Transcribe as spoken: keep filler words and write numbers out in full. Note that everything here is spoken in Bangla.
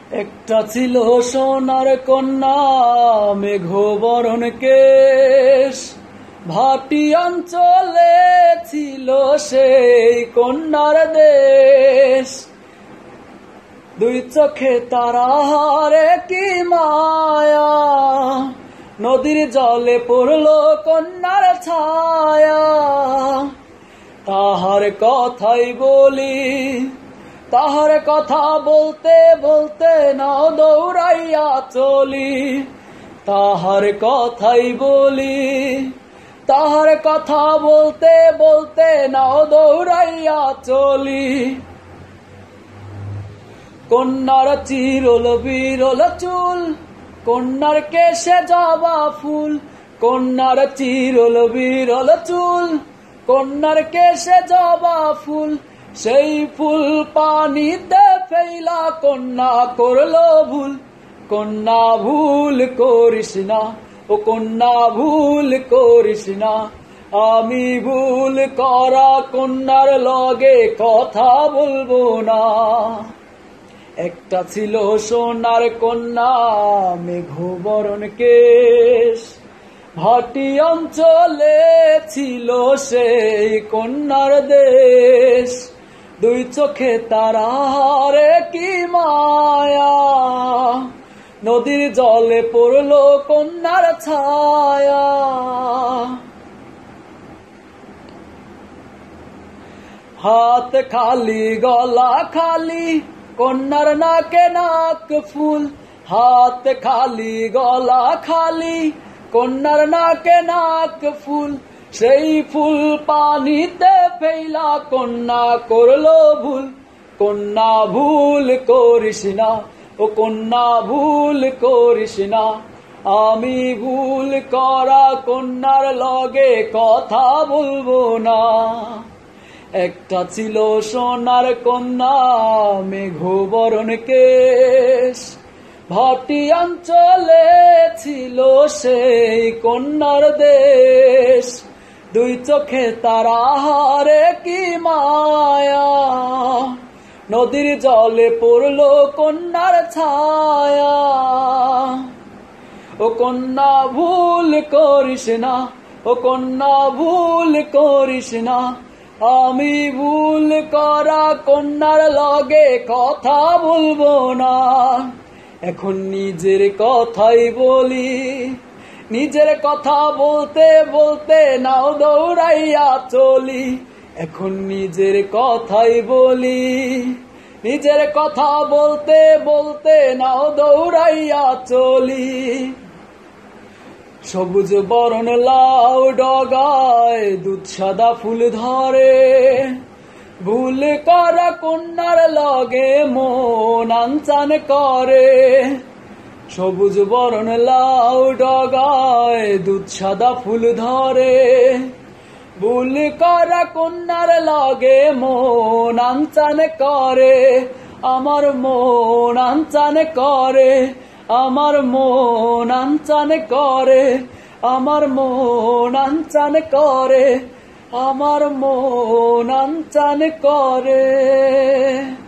একটা ছিল সোনার কন্যা মেঘবরণ কেশ, ভাটি অঞ্চলে ছিল সেই কন্যার দেশ। দুই চোখে তারাহারে কি মায়া, নদীর জলে পড়লো কন্যার ছায়া। তাহার কথাই বলি, তাহার কথা বলতে বলতে নাও দৌড়াইয়া চলি। তাহার কথাই বলি, তাহার কথা বলতে বলতে নাও দৌড়াইয়া চলি। কন্যার চিরল বিরল চুল, কন্যার কেশে জবা ফুল। কন্যার চিরল বিরল চুল, কন্যার কেশে জবা ফুল। সেই ফুল পানিতে ফেলা কন্যা করলো ভুল। কন্যা ভুল করিস না, ও কন্যা ভুল করিস না। আমি ভুল করা কন্যার লগে কথা বলবো না। একটা ছিল সোনার কন্যা মেঘবরণ কেশ, ভাটি অঞ্চলে ছিল সেই কন্যার দেশ। দুই চোখে তারাহারে কি মায়া, নদীর জলে পড়লো কন্যার ছায়া। হাত খালি গলা খালি, কন্যার নাকে নাক ফুল। হাত খালি গলা খালি, কন্যার নাকে নাক ফুল। সেই ফুল পানিতে ফেলা কন্যা করলো ভুল। কন্যা ভুল করিস না, ও কন্যা ভুল করিস না। আমি ভুল করা কন্যার লগে কথা বলবো না। একটা ছিল সোনার কন্যা মেঘবরণ কেশ, ভাটি অঞ্চলে ছিল সেই কন্যার দেশ। দুই চোখে তারাহারে কি মায়া, নদীর জলে পড়লো কন্যার ছায়া। ও কন্যা ভুল করিস না, ও কন্যা ভুল করিস না। আমি ভুল করা কন্যার লগে কথা বলবো না। এখন নিজের কথাই বলি, নিজের কথা বলতে বলতে নাও দৌড়াইয়া চলি। এখন নিজের কথাই বলি, নিজের কথা বলতে বলতে নাও দৌড়াইয়া চলি। সবুজ বরণ লাউ ডগায় দুধ সাদা ফুল ধরে, ভুল করা কন্যার লগে মন আনচান করে। সবুজ বরণ লাউ ডগায় দুধ সাদা ফুল ধরে, ভুল করা কন্যার লগে মন আনচান করে। আমার মন আনচান করে, আমার মন আনচান করে, আমার মন আনচান করে, আমার মন আনচান করে।